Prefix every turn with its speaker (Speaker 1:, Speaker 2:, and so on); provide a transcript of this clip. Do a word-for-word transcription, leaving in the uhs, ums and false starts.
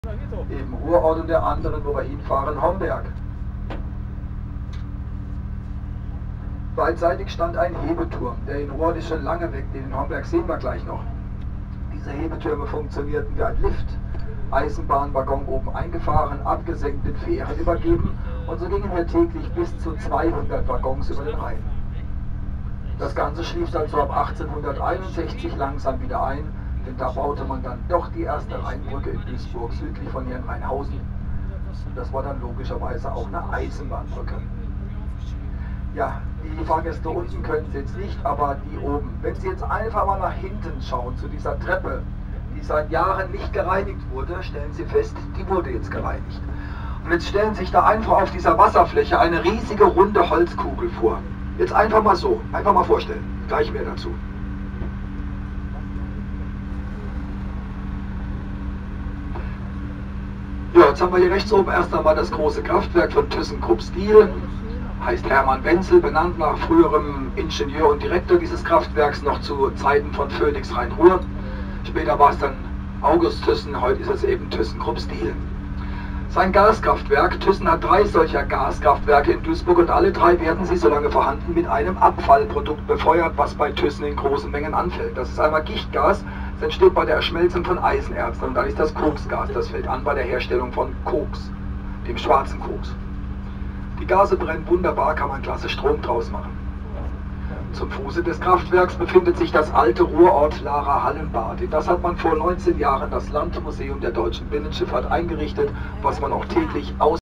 Speaker 1: Eben Ruhrort und der andere, wo wir hinfahren, Homberg. Beidseitig stand ein Hebeturm. Der in Ruhrort ist schon lange weg, den in Homberg sehen wir gleich noch. Diese Hebetürme funktionierten wie ein Lift. Eisenbahnwaggon oben eingefahren, abgesenkt den Fähren übergeben und so gingen wir täglich bis zu zweihundert Waggons über den Rhein. Das Ganze schlief dann so ab achtzehnhunderteinundsechzig langsam wieder ein, denn da baute man dann doch die erste Rheinbrücke in Duisburg südlich von Rheinhausen. Und das war dann logischerweise auch eine Eisenbahnbrücke. Ja, die Fahrgäste unten können Sie jetzt nicht, aber die oben. Wenn Sie jetzt einfach mal nach hinten schauen, zu dieser Treppe, die seit Jahren nicht gereinigt wurde, stellen Sie fest, die wurde jetzt gereinigt. Und jetzt stellen Sie sich da einfach auf dieser Wasserfläche eine riesige runde Holzkugel vor. Jetzt einfach mal so, einfach mal vorstellen. Gleich mehr dazu. Ja, jetzt haben wir hier rechts oben erst einmal das große Kraftwerk von ThyssenKrupp-Steel. Heißt Hermann Wenzel, benannt nach früherem Ingenieur und Direktor dieses Kraftwerks, noch zu Zeiten von Phoenix Rhein-Ruhr. Später war es dann August Thyssen, heute ist es eben ThyssenKrupp-Steel. Sein Gaskraftwerk, Thyssen hat drei solcher Gaskraftwerke in Duisburg und alle drei werden sie, solange vorhanden, mit einem Abfallprodukt befeuert, was bei Thyssen in großen Mengen anfällt. Das ist einmal Gichtgas, das entsteht bei der Erschmelzung von Eisenerzen, und dann ist das Koksgas, das fällt an bei der Herstellung von Koks, dem schwarzen Koks. Die Gase brennen wunderbar, kann man klasse Strom draus machen. Zum Fuße des Kraftwerks befindet sich das alte Ruhrort Lara Hallenbad. In das hat man vor neunzehn Jahren das Landmuseum der deutschen Binnenschifffahrt eingerichtet, was man auch täglich aus